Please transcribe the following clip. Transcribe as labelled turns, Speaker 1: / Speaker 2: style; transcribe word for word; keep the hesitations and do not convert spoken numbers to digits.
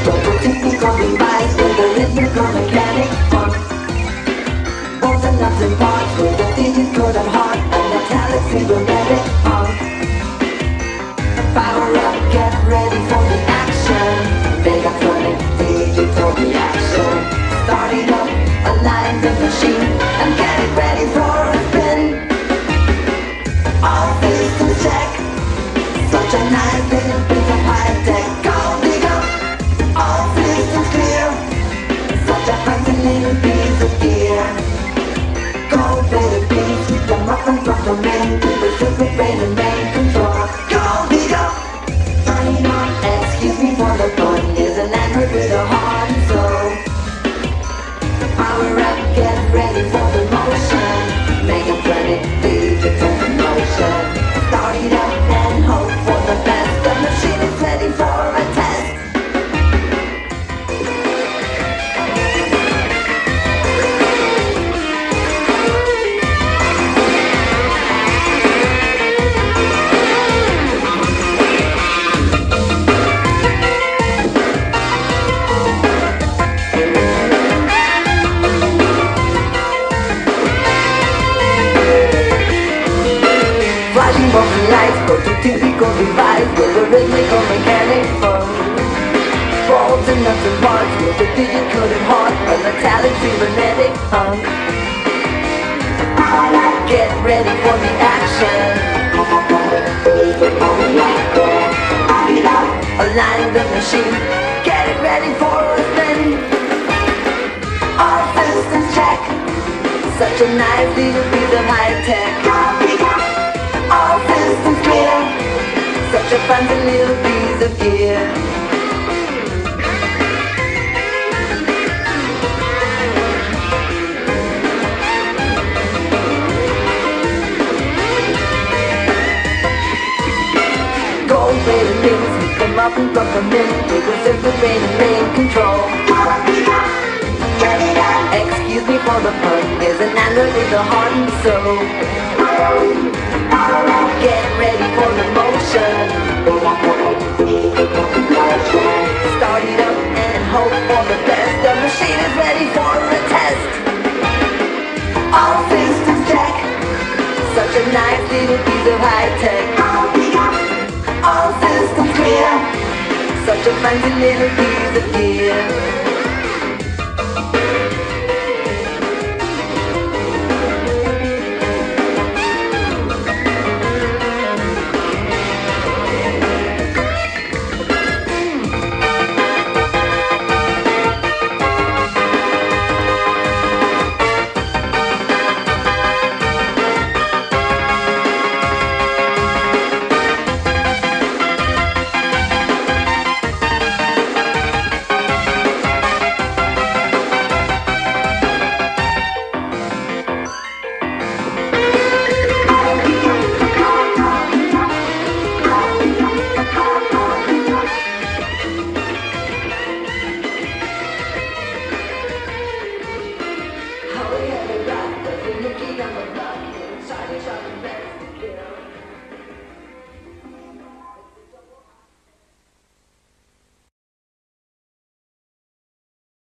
Speaker 1: Typical device with a rhythmical mechanic funk. Bolts and nuts and parts with a digit code and heart, a metallic cybernetic punk. Power up, get ready for the action. Megatronic digital reaction. Starting up, align the machine and get it ready for a spin. All systems check. Such a nice little piece of high tech. Go dig up. All systems clear. Such a fancy little piece of gear. Go baby beats, come up and drop the main. People super brain and main control. Go dig up. Sign on, excuse me for the pun. Is an android with a heart and soul. Power up, get ready for the motion. Megatronic digital motion. Start it up and hope for the best. The machine is ready for a test. Flashing bulbs and lights, prototypical device with a rhythmical mechanic funk. Bolts and nuts and parts with a digit coded heart, a metallic cybernetic punk. Get ready for the action. Align the machine, get it ready for a spin. All systems check. Such a nice little piece of high tech. All systems clear. Such a fancy little piece of gear. Gold plated things, we come up and drop them in. With a simple brain and main control. Excuse me for the pun, is an android with a heart and soul. Get ready for the motion. Start it up and hope for the best. The machine is ready for a test. All systems check. Such a nice little piece of high tech. All systems clear. Such a fancy little piece of gear.